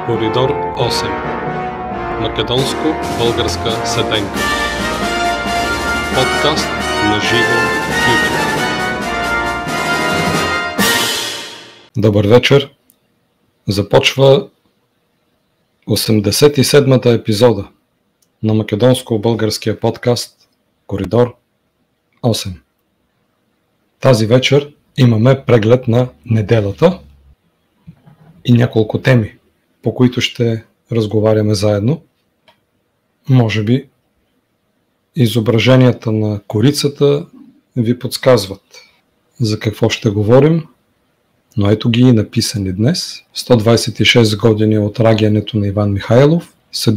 Коридор 8. Македонско-българска седенка. Подкаст на живо в YouTube. Добър вечер. Започва 87-та епизода на македонско-българския подкаст Коридор 8. Тази вечер имаме преглед на неделата и няколко теми, по които ще разговаряме заедно. Може би изображенията на корицата ви подсказват за какво ще говорим, но ето ги и написани днес. 126 години от рагянето на Иван Михайлов,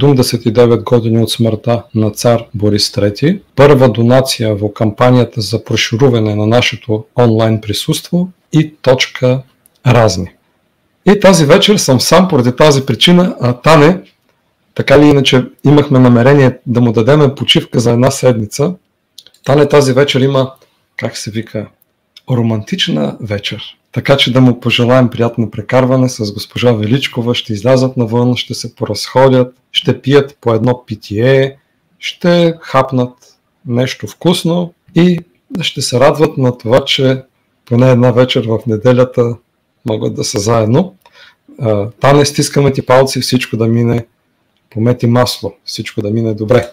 79 години от смъртта на цар Борис III, първа донация в кампанията за прошируване на нашето онлайн присъство и точка разни. И тази вечер съм сам поради тази причина, а Тане, така ли иначе имахме намерение да му дадем почивка за една седмица. Тане тази вечер има, как се вика, романтична вечер. Така че да му пожелаем приятно прекарване с госпожа Величкова, ще излязат навън, ще се поразходят, ще пият по едно питие, ще хапнат нещо вкусно и ще се радват на това, че поне една вечер в неделята могат да са заедно. Тане, стискаме ти палци, всичко да мине по мед и масло, всичко да мине добре.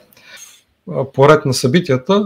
Поред на събитията,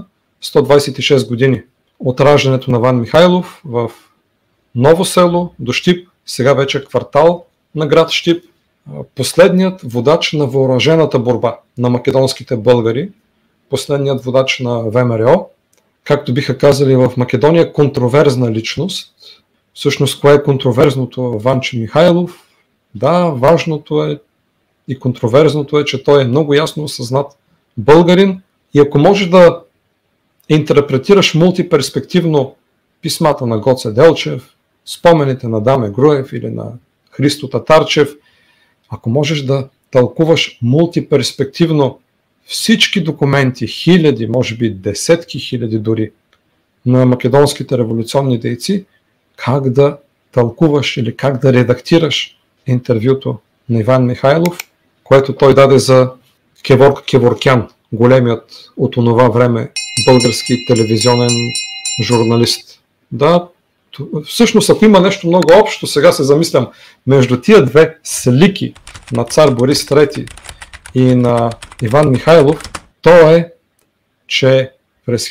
126 години от раждането на Иван Михайлов в Ново село до Щип, сега вече квартал на град Щип, последният водач на въоръжената борба на македонските българи, последният водач на ВМРО, както биха казали в Македония, контроверзна личност. Всъщност, кое е контроверзното Ванчо Михайлов? Да, важното е и контроверзното е, че той е много ясно осъзнат българин и ако можеш да интерпретираш мултиперспективно писмата на Гоце Делчев, спомените на Даме Груев или на Христо Татарчев, ако можеш да тълкуваш мултиперспективно всички документи, хиляди, може би десетки хиляди дори, на македонските революционни дейци, как да тълкуваш или как да редактираш интервюто на Иван Михайлов, което той даде за Кеворк Кеворкян, големият от онова време български телевизионен журналист. Да, всъщност ако има нещо много общо, сега се замислям, между тия две слики на цар Борис III и на Иван Михайлов, то е, че през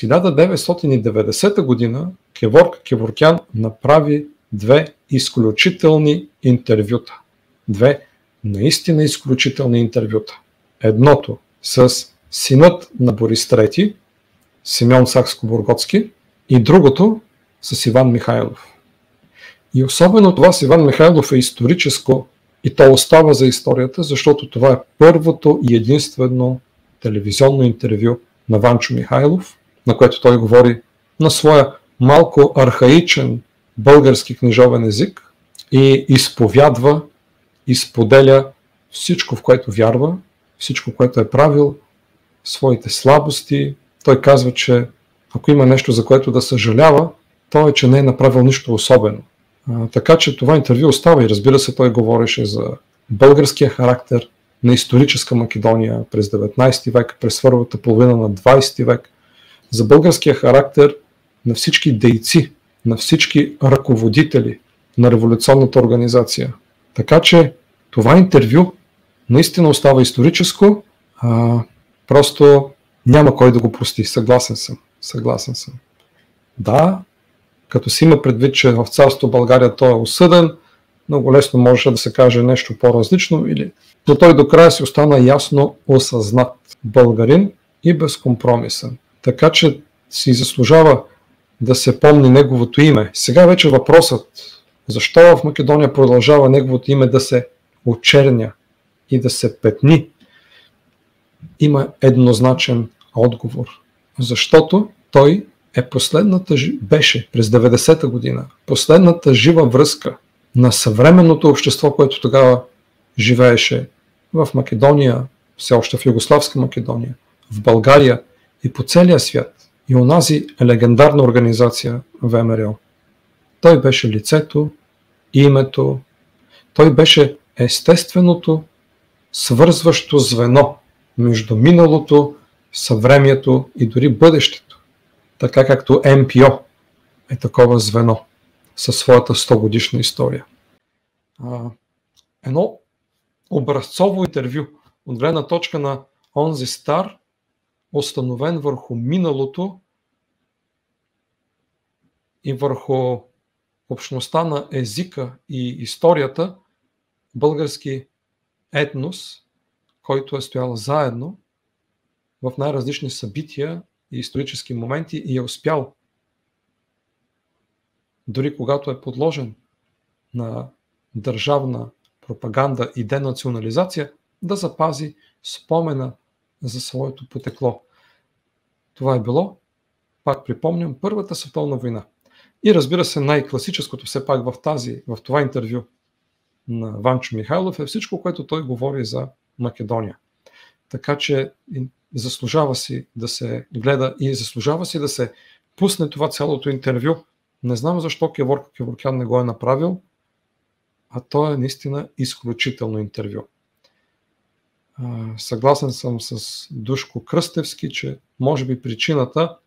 1990 година Кеворк Кеворкян направи две изключителни интервюта. Две наистина изключителни интервюта. Едното с синът на Борис III, Симеон Сакскобургготски, и другото с Иван Михайлов. И особено това с Иван Михайлов е историческо и то остава за историята, защото това е първото и единствено телевизионно интервю на Ванчо Михайлов, на което той говори на своя малко архаичен български книжовен език и изповядва, изподеля всичко, в което вярва, всичко, което е правил, своите слабости. Той казва, че ако има нещо, за което да съжалява, то е, че не е направил нищо особено. Така че това интервю остава и разбира се, той говореше за българския характер на историческа Македония през 19 век, през първата половина на 20 век, за българския характер на всички дейци, на всички ръководители на революционната организация. Така че това интервю наистина остава историческо, просто няма кой да го прости. Съгласен съм. Да, като си има предвид, че в царство България той е осъден, много лесно може да се каже нещо по-различно, но той до края си остана ясно осъзнат българин и безкомпромисен. Така че си заслужава да се помни неговото име. Сега вече въпросът, защо в Македония продължава неговото име да се очерня и да се петни, има еднозначен отговор. Защото той беше през 90-та година последната жива връзка на съвременното общество, което тогава живееше в Македония, все още в Югославска Македония, в България и по целия свят. И онази легендарна организация ВМРО. Той беше лицето, името, той беше естественото свързващо звено между миналото, съвремието и дори бъдещето. Така както МПО е такова звено със своята 100-годишна история. Едно образцово интервю от гледна точка на онзи стар, установен върху миналото и върху общността на езика и историята, български етнос, който е стоял заедно в най-различни събития и исторически моменти и е успял, дори когато е подложен на държавна пропаганда и денационализация, да запази спомена за своето потекло. Това е било, пак припомням, Първата световна война. И разбира се, най-класическото все пак в това интервю на Ванчо Михайлов е всичко, което той говори за Македония. Така че заслужава си да се гледа и заслужава си да се пусне това цялото интервю. Не знам защо Геворка Геворкян не го е направил, а то е наистина изключително интервю. Съгласен съм с Душко Кръстевски, че може би причината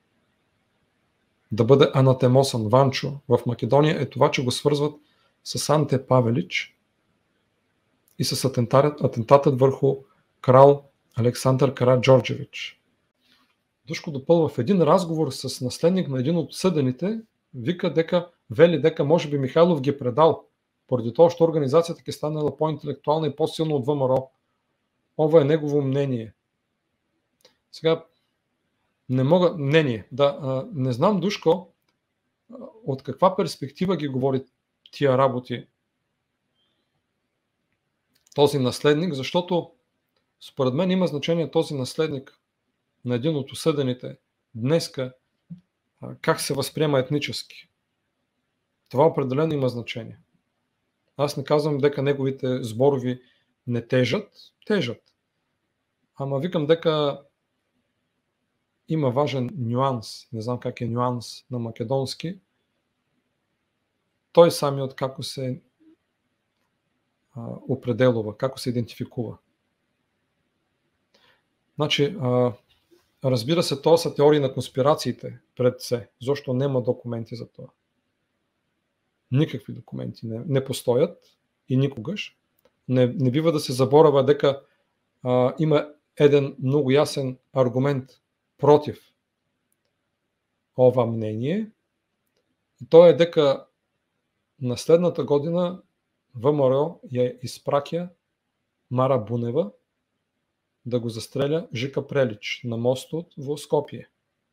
да бъде анатемосан Ванчо в Македония е това, че го свързват с Анте Павелич и с атентатът върху крал Александър Караджорджевич. Душко допълва: в един разговор с наследник на един от съдените, вели дека може би Михайлов ги предал, поради това, що организацията е станала по-интелектуална и по-силна от ВМРО. Това е негово мнение. Сега не знам, Душко, от каква перспектива ги говори тия работи този наследник, защото според мен има значение този наследник на един от осъдените днеска как се възприема етнически. Това определено има значение. Аз не казвам дека неговите зборови не тежат. Ама викам дека има важен нюанс. Не знам как е нюанс на македонски. Той самиот како се определува, како се идентификува. Значи, разбира се, това са теории на конспирациите пред се, защото нема документи за това. Никакви документи не постоят и никогаш. Не бива да се заборава дека има един много ясен аргумент против ова мнение. И то е дека на следната година ВМРО ја изпраќа Мара Бунева да го застреля Жика Прелич на мостот во Скопје.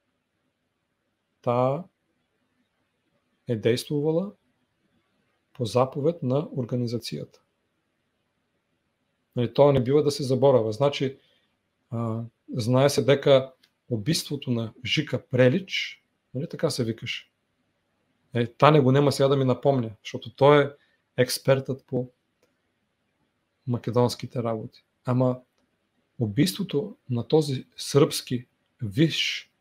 Таа е действувала по заповед на организацијата. Тоа не бива да се заборава. Значи, знае се дека убиството на Жика Прелич, така се викаш, та не го нема сега да ми напомня, защото той е експертът по македонските работи. Ама убийството на този сръбски висш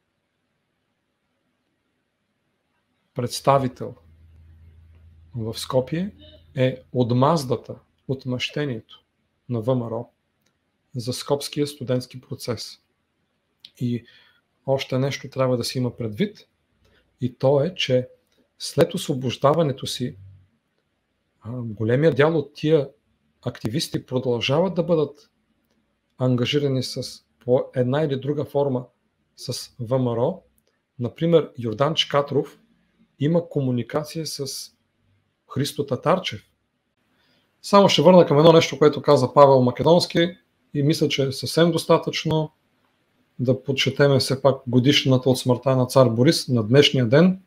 представител в Скопие е отмаздата, отмъщението на ВМРО за скопския студентски процес. И още нещо трябва да си има предвид, и то е, че след освобождаването си големия дял от тия активисти продължават да бъдат ангажирани по една или друга форма с ВМРО. Например, Йордан Чкатров има комуникация с Христо Татарчев. Само ще върна към едно нещо, което каза Павел Македонски и мисля, че е съвсем достатъчно да подчетеме все пак годишната от смъртта на цар Борис на днешния ден.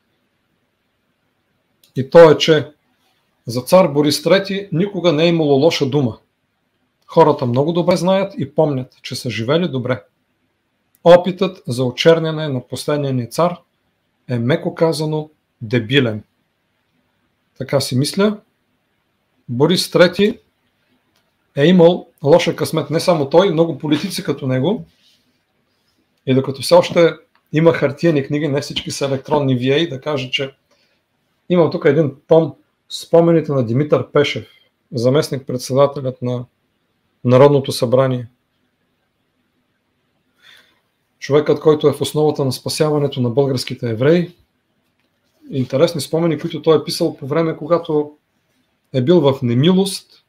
И то е, че за цар Борис III никога не е имало лоша дума. Хората много добре знаят и помнят, че са живели добре. Опитът за очерняне на последния ни цар е, меко казано, дебилен. Така си мисля. Борис III е имал лоша късмет. Не само той, много политици като него. И докато все още има хартиени книги, не всички са електронни VA, да кажа, че имам тук един том спомените на Димитър Пешев. заместник-председателят на Народното събрание, човекът, който е в основата на спасяването на българските евреи. Интересни спомени, които той е писал по време, когато е бил в немилост,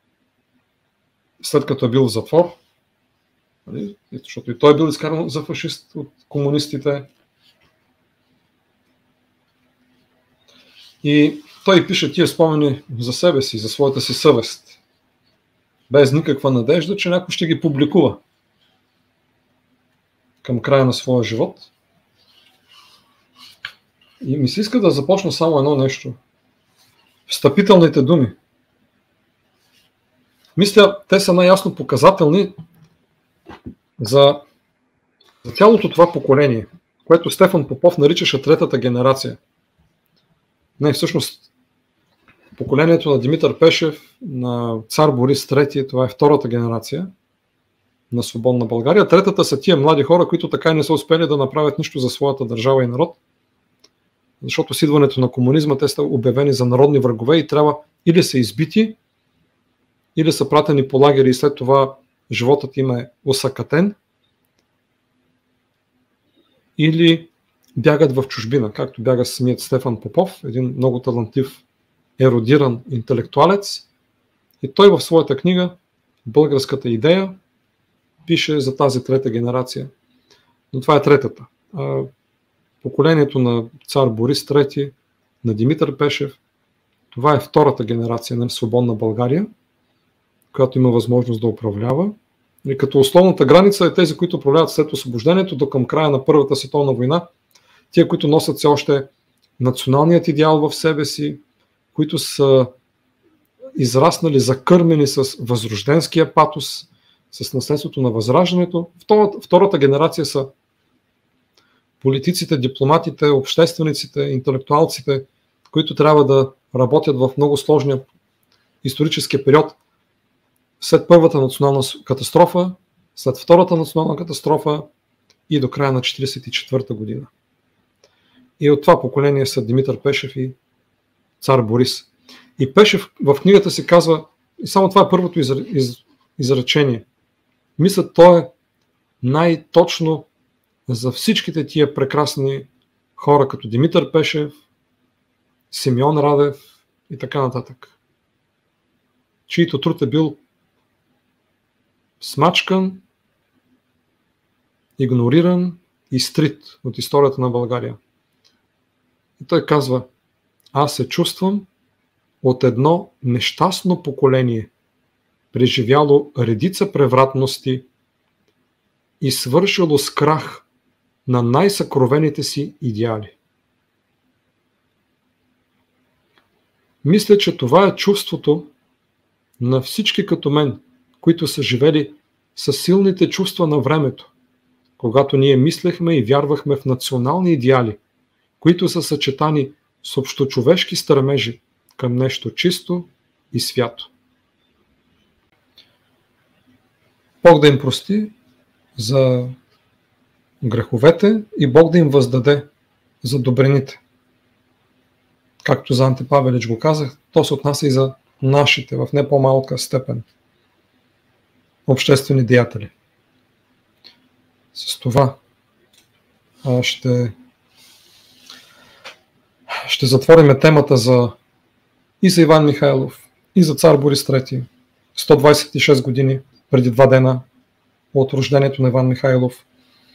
след като е бил в затвор, защото и той е бил изкаран за фашист от комунистите. И той пише тия спомени за себе си, за своята си съвест, без никаква надежда, че някой ще ги публикува към края на своя живот. И ми се иска да започна само едно нещо. Встъпителните думи. Мисля, те са най-ясно показателни за цялото това поколение, което Стефан Попов наричаше третата генерация. Не, всъщност, поколението на Димитър Пешев, на цар Борис III, това е втората генерация на свободна България. Третата са тия млади хора, които така и не са успели да направят нищо за своята държава и народ, защото с идването на комунизма те са обявени за народни врагове и трябва или са избити, или са пратени по лагери и след това животът им е осакатен, или бягат в чужбина, както бяга самият Стефан Попов, един много талантлив, ерудиран интелектуалец. И той в своята книга "Българската идея" пише за тази трета генерация. Но това е третата. Поколението на цар Борис III, на Димитър Пешев, това е втората генерация на свободна България, която има възможност да управлява. И като основната граница е тези, които управляват след освобождението до към края на Първата световна война, тия, които носят все още националният идеал в себе си, които са израснали, закърмени с възрожденския патос, с наследството на Възраждането. Втората генерация са политиците, дипломатите, обществениците, интелектуалците, които трябва да работят в много сложния исторически период след първата национална катастрофа, след втората национална катастрофа и до края на 1944 година. И от това поколение са Димитър Пешев и цар Борис. И Пешев в книгата си казва, и само това е първото изречение, мисля, то е най-точно за всичките тия прекрасни хора, като Димитър Пешев, Симеон Радев и така нататък, чието труд е бил смачкан, игнориран и стрит от историята на България. И той казва: аз се чувствам от едно нещастно поколение, преживяло редица превратности и свършило с крах на най-съкровените си идеали. Мисля, че това е чувството на всички като мен, които са живели със силните чувства на времето, когато ние мислехме и вярвахме в национални идеали, които са съчетани с общочовешки стремежи към нещо чисто и свято. Бог да им прости за греховете и Бог да им въздаде за добрините. Както за Анте Павелич го казах, то се отнася и за нашите, в не по-малка степен, обществени деятели. С това ще затворим темата и за Иван Михайлов, и за цар Борис III. 126 години преди 2 дена от рождението на Иван Михайлов.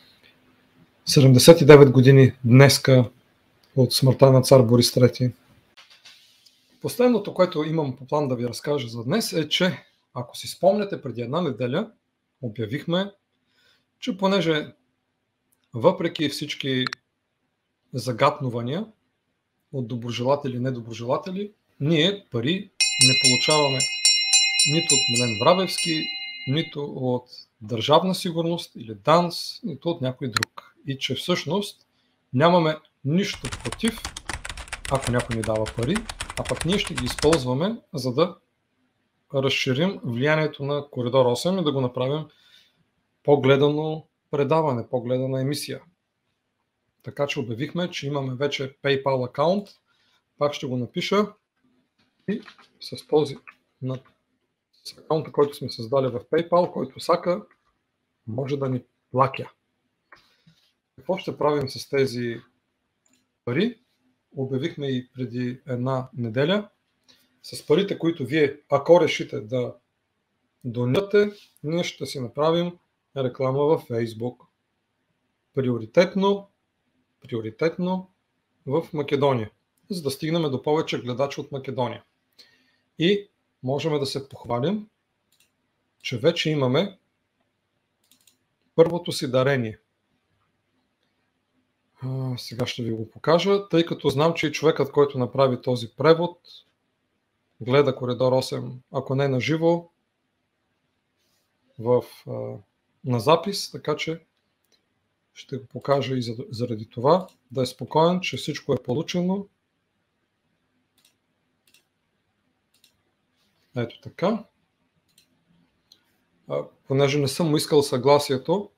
79 години днеска от смъртта на цар Борис III. Последното, което имам по план да ви разкажа за днес е, че ако си спомняте, преди 1 неделя обявихме, че понеже въпреки всички загатнувания от доброжелатели и недоброжелатели, ние пари не получаваме нито от Милен Врабевски, нито от Държавна сигурност или ДАНС, нито от някой друг. И че всъщност нямаме нищо против, ако някой ни дава пари, а пък ние ще ги използваме, за да разширим влиянието на Коридор 8 и да го направим по-гледано предаване, по-гледана емисия. Така че обявихме, че имаме вече PayPal акаунт. Пак ще го напиша и с този на акаунта, който сме създали в PayPal, който Сака може да ни плакя. Какво ще правим с тези пари? Обявихме и преди една неделя. С парите, които вие, ако решите да донирате, ние ще си направим реклама във Facebook. Приоритетно в Македония, за да стигнем до повече гледачи от Македония. И можем да се похвалим, че вече имаме първото си дарение. Сега ще ви го покажа, тъй като знам, че и човекът, който направи този превод, гледа Коридор 8, ако не на живо, на запис, така че ще го покажа и заради това, да е спокоен, че всичко е получено. Ето така. Понеже не съм му искал съгласието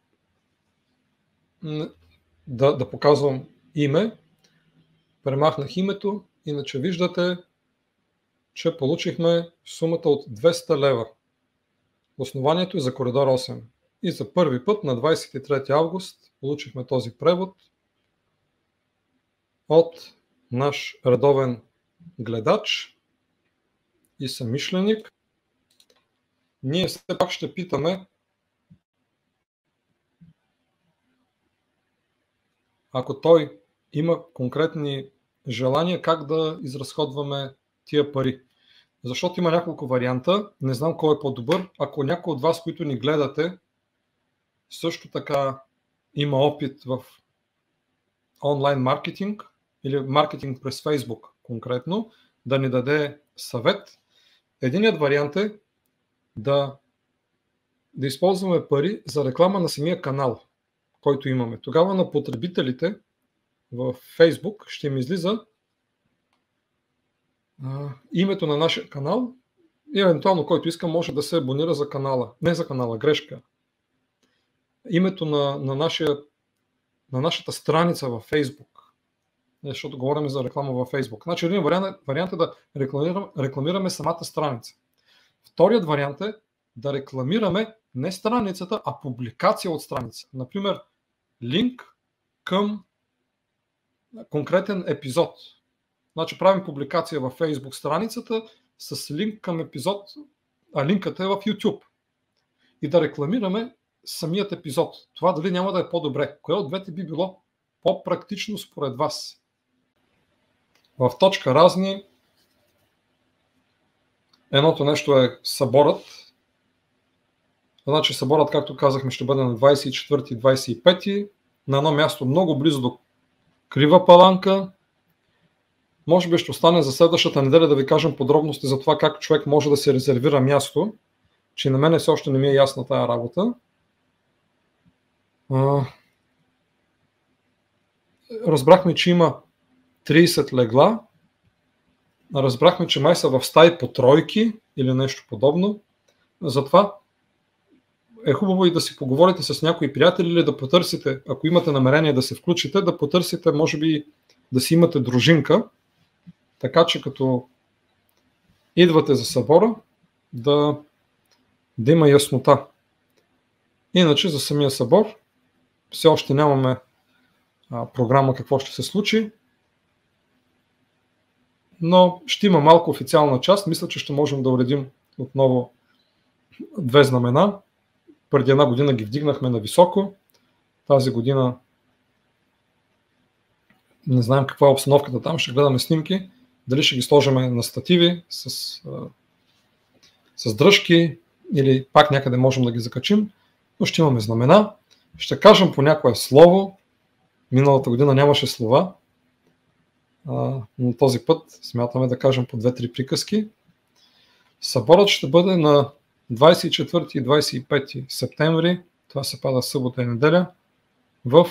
да показвам име, премахнах името, иначе виждате, че получихме сумата от 200 лева. Основанието е за Коридор 8. И за първи път на 23 август получихме този превод от наш редовен гледач и съмишленик. Ние все пак ще питаме, ако той има конкретни желания, как да изразходваме тия пари. Защото има няколко варианта, не знам кой е по-добър. Ако някой от вас, които ни гледате, също така има опит в онлайн маркетинг или маркетинг през Facebook конкретно, да ни даде съвет. Единият вариант е да използваме пари за реклама на самия канал, който имаме. Тогава на потребителите в Facebook ще им излиза името на нашия канал и евентуално който иска може да се абонира за канала. Не за канала, грешка. Името на нашата страница във Facebook. Защото говорим за реклама във Facebook. Значи един вариант е да рекламираме самата страница. Вторият вариант е да рекламираме не страницата, а публикация от страница. Например, линк към конкретен епизод. Значи правим публикация във Facebook страницата с линк към епизод, а линкът е в YouTube. И да рекламираме самият епизод. Това дали няма да е по-добре? Кое от двете би било по-практично според вас? В точка разни едното нещо е съборът. Значи съборът, както казахме, ще бъде на 24 и 25 на едно място много близо до Крива Паланка. Може би ще остане за следващата неделя да ви кажем подробности за това как човек може да се резервира място, че на мен все още не ми е ясна тая работа. Разбрахме, че има 30 легла. Разбрахме, че май са в стаи по тройки или нещо подобно. Затова е хубаво и да си поговорите с някои приятели или да потърсите, ако имате намерение да се включите, да потърсите, може би да си имате дружинка, така че като идвате за събора, да има яснота. Иначе за самия събор все още нямаме програма какво ще се случи, но ще има малко официална част. Мисля, че ще можем да уредим отново 2 знамена. Преди една година ги вдигнахме на високо. Тази година не знаем каква е обстановката там, ще гледаме снимки. Дали ще ги сложим на стативи с дръжки или пак някъде можем да ги закачим, но ще имаме знамена. Ще кажем по някое слово. Миналата година нямаше слова, но този път смятаме да кажем по 2-3 приказки. Съборът ще бъде на 24 и 25 септември, това се пада събота и неделя, в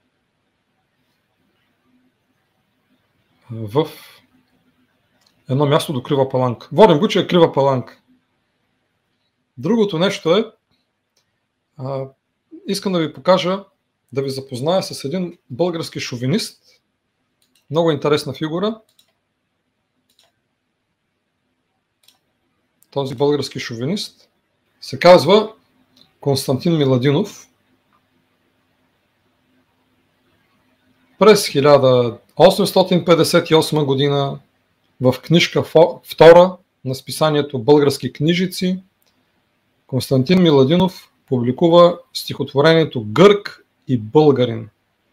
едно място до Крива Паланка. Водим го, че е Крива Паланка. Другото нещо е, искам да ви покажа, да ви запозная с един български шовинист. Много интересна фигура. този български шовинист, се казва Константин Миладинов. През 1858 година в книжка втора на списанието Български книжици Константин Миладинов публикува стихотворението Гърк и българин.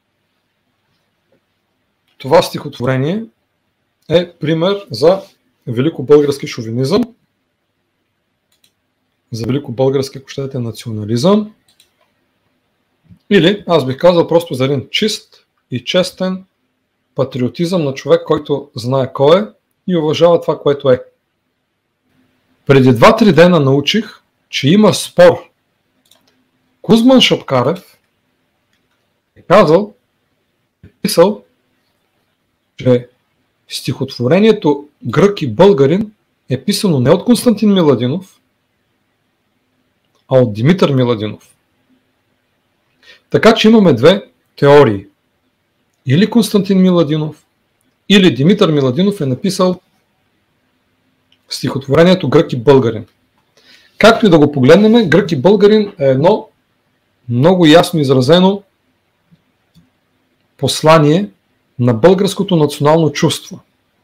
Това стихотворение е пример за великобългарски шовинизъм, за великобългарски, ако щете, национализъм, или, аз бих казал, просто за един чист и честен патриотизъм на човек, който знае кой е и уважава това, което е. Преди 2-3 дена научих, че има спор. Кузман Шапкарев е писал, че стихотворението Грък и българин е писано не от Константин Миладинов, а от Димитър Миладинов. Така че имаме две теории. Или Константин Миладинов, или Димитър Миладинов е написал стихотворението Грък и българин. Както и да го погледнем, Грък и българин е едно много ясно изразено послание на българското национално чувство,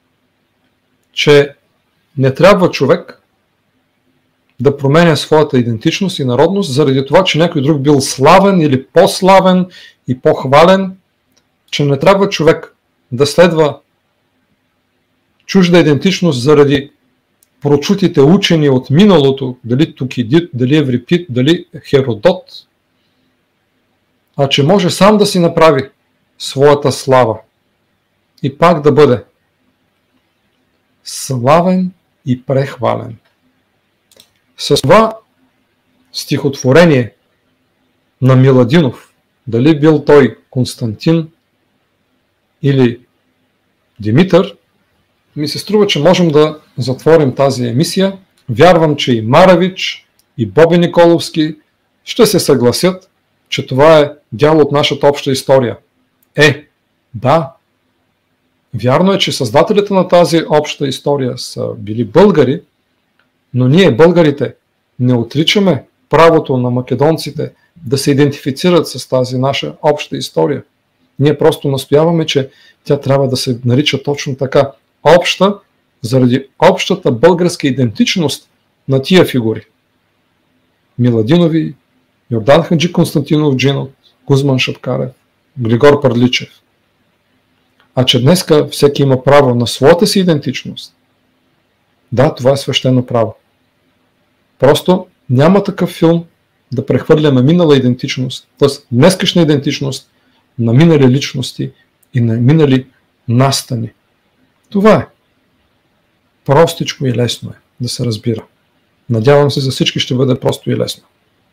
че не трябва човек да променя своята идентичност и народност заради това, че някой друг бил славен или по-славен и по-хвален, че не трябва човек да следва чужда идентичност заради прочутите учени от миналото, дали Тукидид, дали Еврипид, дали Херодот, а че може сам да си направи своята слава и пак да бъде славен и прехвален. С това стихотворение на Миладинов, дали бил той Константин или Димитър, ми се струва, че можем да затворим тази емисия. Вярвам, че и Маравич, и Боби Николовски ще се съгласят, че това е дяло от нашата обща история. Да, вярно е, че създателите на тази обща история са били българи, но ние, българите, не отричаме правото на македонците да се идентифицират с тази наша обща история. Ние просто настояваме, че тя трябва да се нарича точно така. Обща, заради общата българска идентичност на тия фигури. Миладинови, Йордан Хаджи Константинов Джинов, Кузман Шапкарев, Григор Парличев. А че днеска всеки има право на своята си идентичност. Да, това е свещено право. Просто няма такъв филм да прехвърляме минала идентичност, т.е. днескашна идентичност на минали личности и на минали настани. Това е. Простичко и лесно е да се разбира. Надявам се, за всички ще бъде просто и лесно.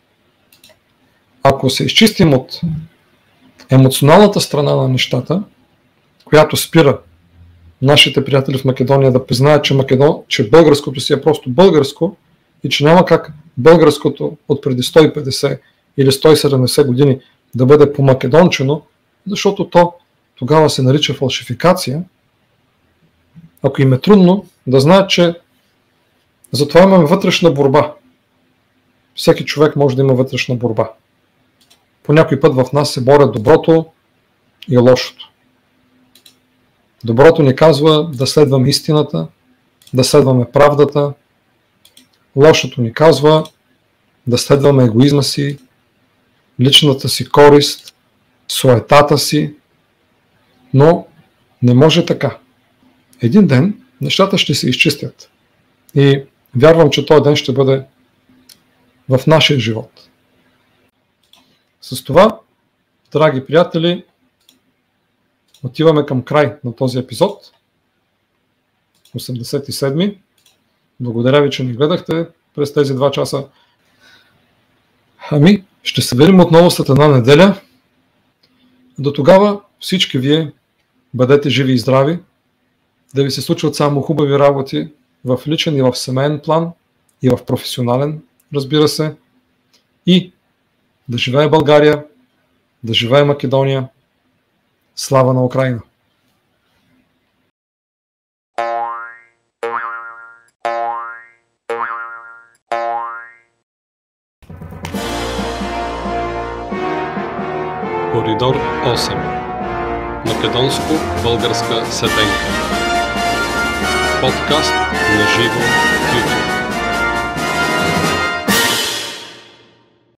Ако се изчистим от емоционалната страна на нещата, която спира нашите приятели в Македония да признаят, че българското си е просто българско и че няма как българското от преди 150 или 170 години да бъде по-македончено, защото то тогава се нарича фалшификация. Ако им е трудно, да знаят, че затова имаме вътрешна борба. Всеки човек може да има вътрешна борба. По някой път в нас се борят доброто и лошото. Доброто ни казва да следваме истината, да следваме правдата. Лошото ни казва да следваме егоизма си, личната си корист, суетата си. Но не може така. Един ден нещата ще се изчистят. И вярвам, че този ден ще бъде в нашия живот. С това, драги приятели, отиваме към край на този епизод. 87. Благодаря ви, че ни гледахте през тези 2 часа. Ще се видим отново след една неделя. До тогава всички вие бъдете живи и здрави, да ви се случват само хубави работи в личен и в семейен план и в професионален, разбира се. И да живее България, да живее Македония. Слава на Украйна! Коридор 8. Македонско-българска седенка. Подкаст на живо в YouTube.